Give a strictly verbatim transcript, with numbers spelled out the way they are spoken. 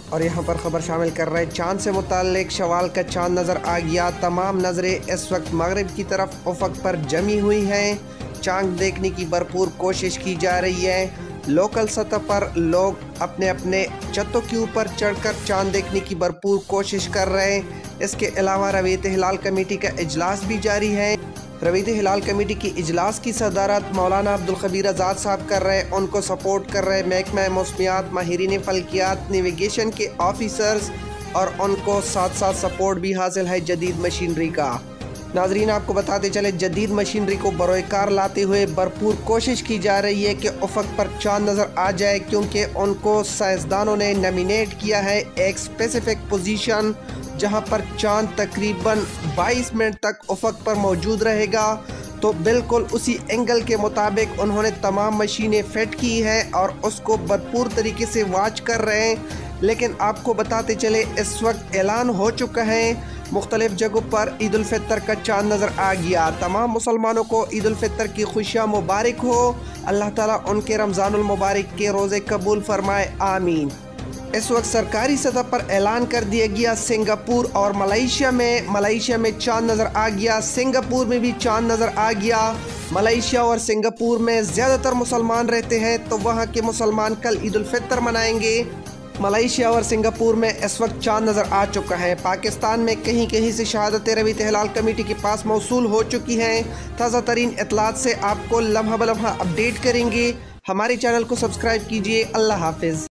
और यहाँ पर ख़बर शामिल कर रहे हैं चाँद से मुताल्लिक शवाल का चाँद नज़र आ गया। तमाम नज़रें इस वक्त मगरिब की तरफ उफ़क़ पर जमी हुई हैं। चाँद देखने की भरपूर कोशिश की जा रही है। लोकल सतह पर लोग अपने अपने छतों के ऊपर चढ़कर चाँद देखने की भरपूर कोशिश कर रहे हैं। इसके अलावा रवीयत हिलाल कमेटी का इजलास भी जारी है। रवीयत हिलाल कमेटी की इजलास की सदारत मौलाना अब्दुल खबीर आज़ाद साहब कर रहे हैं। उनको सपोर्ट कर रहे महकमा मौसमियात, माहिरीन फल्कियात, नेविगेशन के ऑफिसर्स और उनको साथ साथ सपोर्ट भी हासिल है जदीद मशीनरी का। नाजरीन, आपको बताते चले जदीद मशीनरी को बरोकार लाते हुए भरपूर कोशिश की जा रही है कि उफ़क़ पर चाँद नज़र आ जाए, क्योंकि उनको साइंसदानों ने नॉमिनेट किया है एक स्पेसिफिक पोजीशन जहां पर चाँद तकरीबन बाईस मिनट तक उफ़क़ पर मौजूद रहेगा। तो बिल्कुल उसी एंगल के मुताबिक उन्होंने तमाम मशीनें फिट की हैं और उसको भरपूर तरीके से वॉच कर रहे हैं। लेकिन आपको बताते चले इस वक्त ऐलान हो चुका है मुख्तलिफ जगहों पर ईद उल फितर का चाँद नज़र आ गया। तमाम मुसलमानों को ईद उल फितर की खुशियाँ मुबारक हो। अल्लाह ताला उनके रमज़ानुल मुबारक के रोज़े कबूल फरमाए, आमीन। इस वक्त सरकारी सतह पर ऐलान कर दिया गया सिंगापुर और मलेशिया में मलेशिया में चाँद नज़र आ गया। सिंगापुर में भी चाँद नज़र आ गया। मलेशिया और सिंगापुर में ज़्यादातर मुसलमान रहते हैं, तो वहाँ के मुसलमान कल ईद उल फितर मनाएंगे। मलेशिया और सिंगापुर में इस वक्त चाँद नज़र आ चुका है। पाकिस्तान में कहीं कहीं से शहादत रवीयत हिलाल कमेटी के पास मौसूल हो चुकी हैं। ताज़ा तरीन इत्तलात से आपको लम्हा ब लम्हा अपडेट करेंगे। हमारे चैनल को सब्सक्राइब कीजिए। अल्लाह हाफिज़।